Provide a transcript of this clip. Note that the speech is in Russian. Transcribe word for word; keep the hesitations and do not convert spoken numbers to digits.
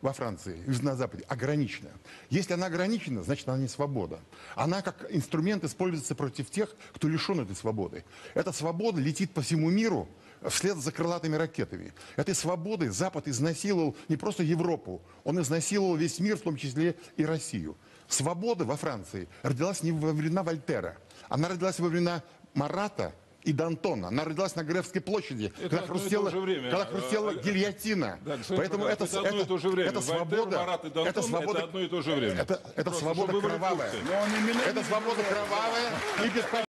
во Франции, на Западе, ограничена. Если она ограничена, значит, она не свобода. Она как инструмент используется против тех, кто лишен этой свободы. Эта свобода летит по всему миру вслед за крылатыми ракетами. Этой свободой Запад изнасиловал не просто Европу, он изнасиловал весь мир, в том числе и Россию. Свобода во Франции родилась не во времена Вольтера, она родилась во времена Марата и Д'Антона. Она родилась на Гревской площади, это когда хрустела, когда хрустела гильотина. Да, Поэтому это, это, одно и то же время. это Вольтер, свобода, Марат и Д'Антон, это свобода, это одно и то же время. Это, это Просто, свобода чтобы вы кровавая. были в курсе. Это свобода кровавая и бесполезная.